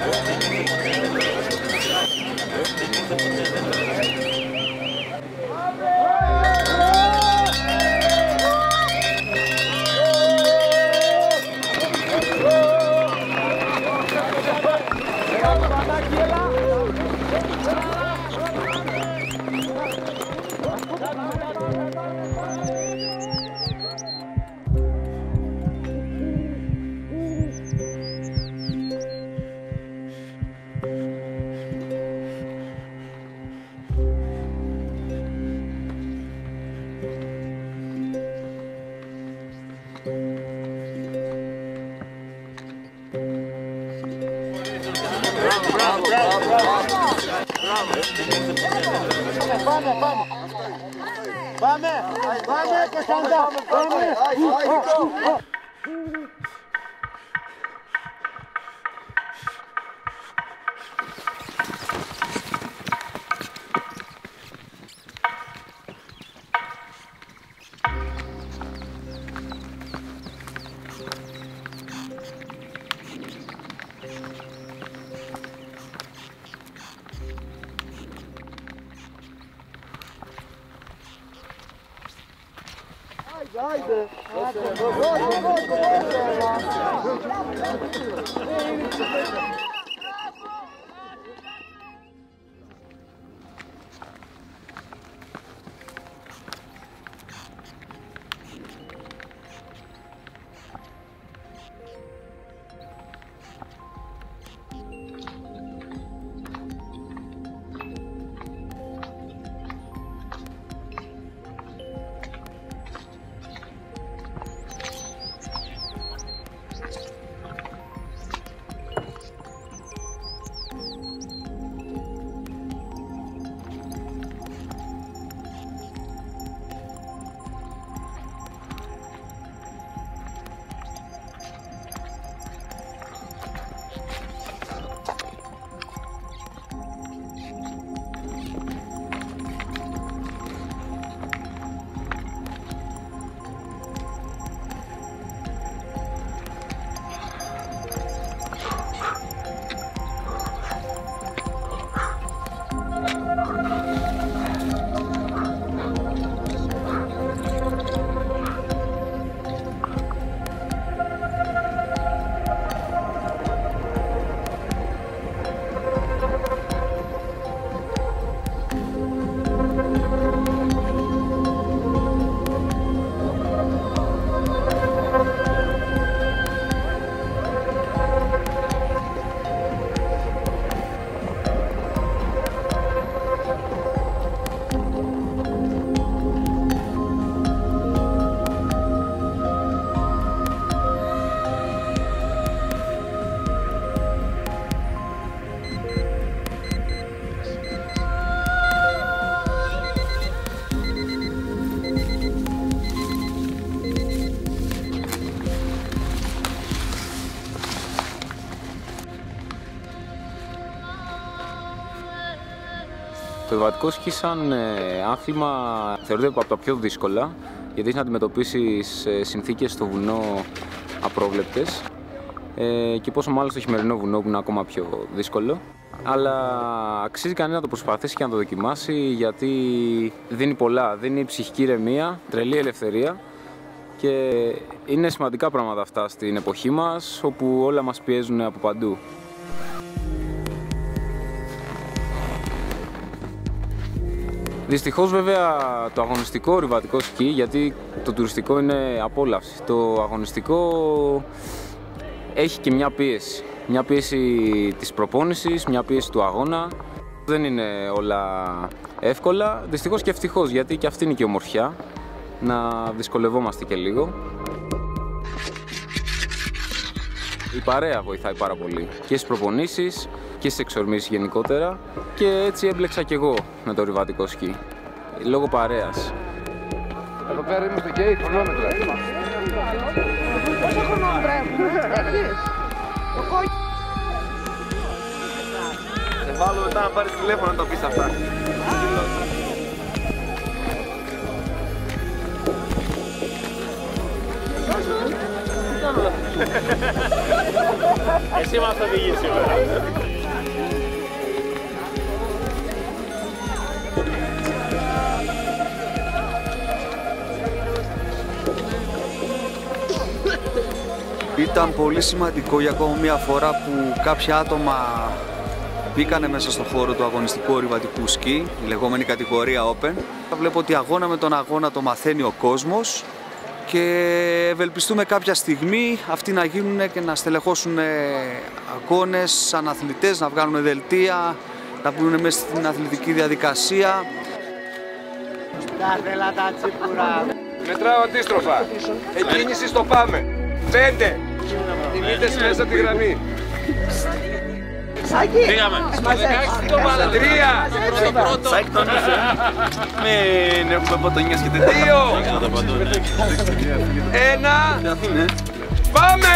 Πάμε, Κωνσταντά, πάμε. Haydi. Το επιβατικό σκι σαν άθλημα θεωρείται από τα πιο δύσκολα, γιατί έχει να αντιμετωπίσεις συνθήκες στο βουνό απρόβλεπτες και πόσο μάλλον στο χειμερινό βουνό που είναι ακόμα πιο δύσκολο. Αλλά αξίζει κανένα να το προσπαθήσει και να το δοκιμάσει, γιατί δίνει πολλά, δίνει ψυχική ηρεμία, τρελή ελευθερία και είναι σημαντικά πράγματα αυτά στην εποχή μας, όπου όλα μας πιέζουν από παντού. Δυστυχώς βέβαια το αγωνιστικό ορειβατικό σκι, γιατί το τουριστικό είναι απόλαυση, το αγωνιστικό έχει και μια πίεση. Μια πίεση της προπόνησης, μια πίεση του αγώνα. Δεν είναι όλα εύκολα, δυστυχώς και ευτυχώς, γιατί και αυτή είναι και η ομορφιά, να δυσκολευόμαστε και λίγο. Η παρέα βοηθάει πάρα πολύ και στις προπονήσεις και στις εξορμήσεις γενικότερα, και έτσι έμπλεξα κι εγώ με το ορειβατικό σκι, λόγω παρέας. Εδώ πέρα είμαστε και η χρονόμετρα. Πόσα χρονόμετρα έχουμε, Σε βάλω μετά να πάρεις τηλέφωνο να το πεις αυτά. Τι κάνω Εσύ μας οδηγείς σήμερα. Ήταν πολύ σημαντικό για ακόμα μια φορά που κάποια άτομα μπήκανε μέσα στον χώρο του αγωνιστικού ορειβατικού σκι, η λεγόμενη κατηγορία Open. Βλέπω ότι αγώνα με τον αγώνα το μαθαίνει ο κόσμος και ευελπιστούμε κάποια στιγμή αυτοί να γίνουν και να στελεχώσουν αγώνες σαν αθλητές, να βγάλουν δελτία, να μπουν μέσα στην αθλητική διαδικασία. Κάθελα τα τσίπουρα. Μετράω αντίστροφα. Εκκίνηση στο πάμε. 5. Κινείτες μέσα τη γραμμή. Σάκη! Πήγαμε. Στο 16 το βάλα. 3. Σάκη τον είσαι. Μην έχουμε ποτονιές και τέτοια. 2. 1. Πάμε!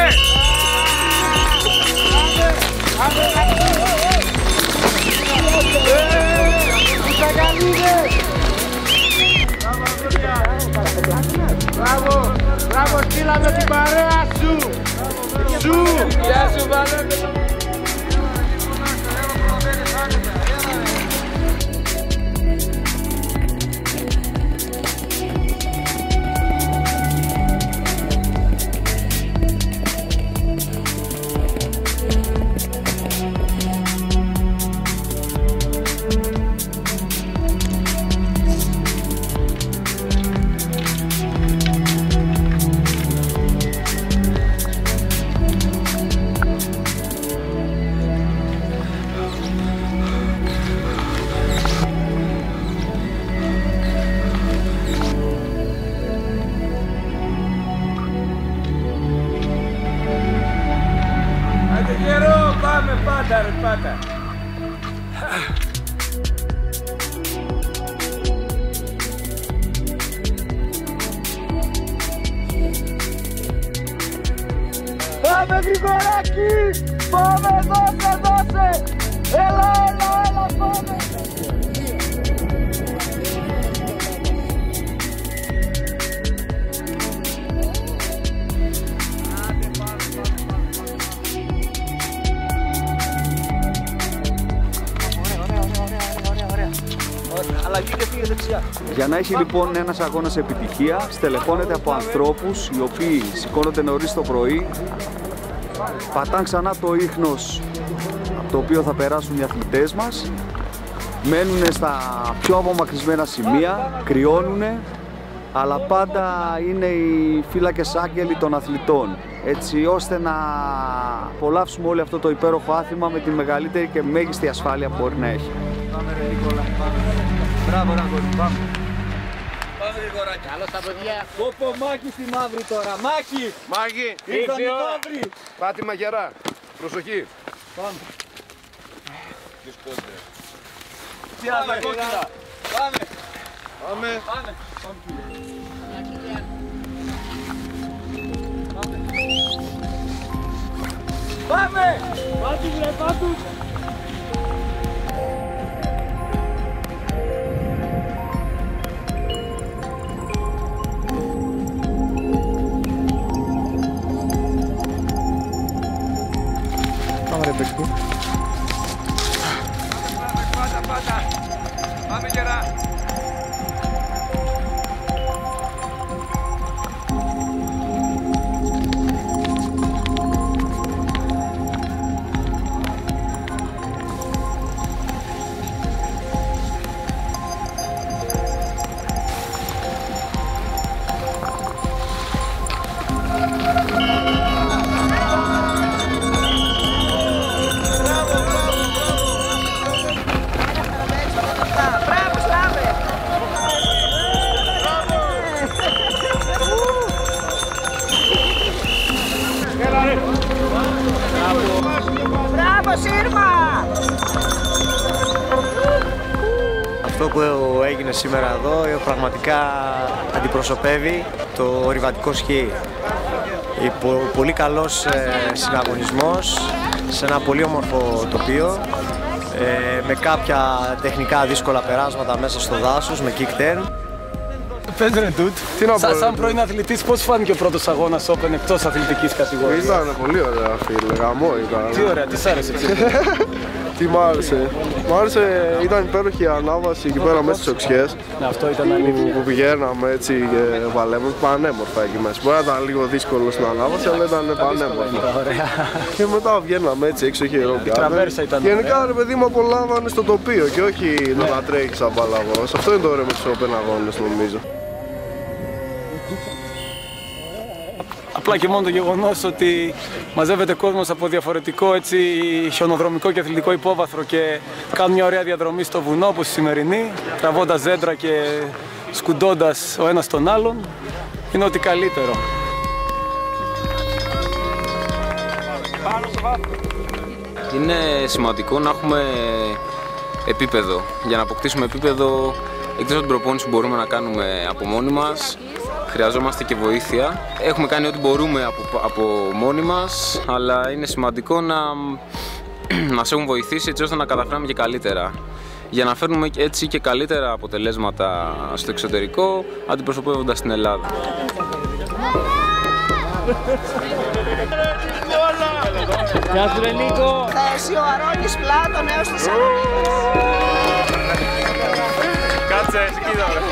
Μπράβο! Μπράβο, στείλαμε την παρέα σου! Σου! Γεια σου, Βαλέντε! Πάμε πάντα ρε πάντα. Πάμε Γρηγοράκη! Πάμε, δώσε! Έλα, πάμε! Για να έχει λοιπόν ένας αγώνας επιτυχία, στελεχώνεται από ανθρώπους οι οποίοι σηκώνονται νωρίς το πρωί, πατάν ξανά το ίχνος από το οποίο θα περάσουν οι αθλητές μας, μένουν στα πιο απομακρυσμένα σημεία, κρυώνουνε, αλλά πάντα είναι οι φύλακες άγγελοι των αθλητών, έτσι ώστε να απολαύσουμε όλο αυτό το υπέροχο άθλημα με τη μεγαλύτερη και μέγιστη ασφάλεια που μπορεί να έχει. Πάμε ρε Νικόλα, πάμε. Μπράβο Ραγκόλη, πάμε. Πάμε Γρηγοράκη. Καλώς τα παιδιά. Κόπο Μάκη στη μαύρη τώρα, Μάκη! Μάκη, Ήρθαν οι μαύροι! πάτη μαγερά. Προσοχή. Πάμε. Πάμε κόκκινα. Πάμε! Πάμε. Πάμε! Πάμε! Πάτε βρε, πάτε! Πάμε ρε παίξτε. Πάντα. Πάμε γερά. Αυτό που έγινε σήμερα εδώ πραγματικά αντιπροσωπεύει το ορειβατικό σκι. Πολύ καλός συναγωνισμός σε ένα πολύ όμορφο τοπίο, με κάποια τεχνικά δύσκολα περάσματα μέσα στο δάσος, με kick turn. πες ρε Ντούτ, σαν πρώην αθλητής, πώς φάνηκε ο πρώτος αγώνας Open εκτός αθλητικής κατηγορίας? Ήταν πολύ ωραία φίλε, γαμό ήταν. Τι ωραία, τι σ' άρεσε έτσι? Τι μ' άρεσε? Μ' άρεσε, ήταν υπέροχη η ανάβαση εκεί πέρα μέσα στις οξιές. Ναι, αυτό ήταν αλήθεια. Που πηγαίναμε έτσι και παλεύουμε, πανέμορφα εκεί μέσα. Μπορεί να ήταν λίγο δύσκολο στην ανάβαση, αλλά ήταν πανέμορφα. Και μετά βγαίναμε έτσι έξω, είχε τραβέρσα ήταν. Γενικά ρε παιδί μου απολάμβανε στο τοπίο και όχι να τρέχει σαν παλαβός. Αυτό είναι το ωραίο με τους Open αγώνες νομίζω. Απλά και μόνο το γεγονός ότι μαζεύεται κόσμος από διαφορετικό έτσι, χιονοδρομικό και αθλητικό υπόβαθρο και κάνουν μια ωραία διαδρομή στο βουνό όπως η σημερινή, τραβώντας δέντρα και σκουντώντας ο ένας τον άλλον, είναι ό,τι καλύτερο. Είναι σημαντικό να έχουμε επίπεδο. Για να αποκτήσουμε επίπεδο, εκτός από την προπόνηση που μπορούμε να κάνουμε από μόνοι μας, χρειαζόμαστε και βοήθεια. Έχουμε κάνει ό,τι μπορούμε από μόνοι μας, αλλά είναι σημαντικό να μας έχουν βοηθήσει έτσι ώστε να καταφέρουμε και καλύτερα. Για να φέρνουμε έτσι και καλύτερα αποτελέσματα στο εξωτερικό, αντιπροσωπεύοντας την Ελλάδα. Γεια σου ρε Νίκο! Θέση ο Αρώνης Πλάτων έως τη Θεσσαλονίκη. Κάτσε, σκίδα ρε.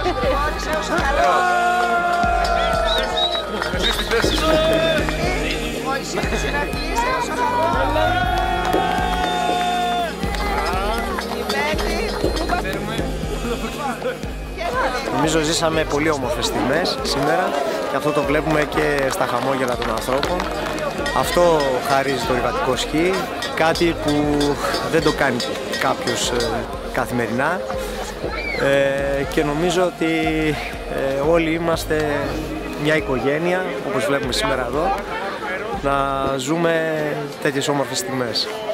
Εσύ στη θέση σου. Μωυσής Ηρακλής έως ο Χαρός. Νομίζω ζήσαμε πολύ όμορφες στιγμές σήμερα και αυτό το βλέπουμε και στα χαμόγελα των ανθρώπων. Αυτό χαρίζει το ορειβατικό σκι, κάτι που δεν το κάνει κάποιος καθημερινά και νομίζω ότι όλοι είμαστε μια οικογένεια, όπως βλέπουμε σήμερα εδώ, να ζούμε τέτοιες όμορφες στιγμές.